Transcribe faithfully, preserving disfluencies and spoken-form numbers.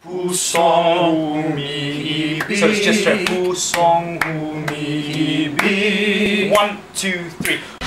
Pusong umiibig. So it's just straight. Pusong umiibig. One, two, three.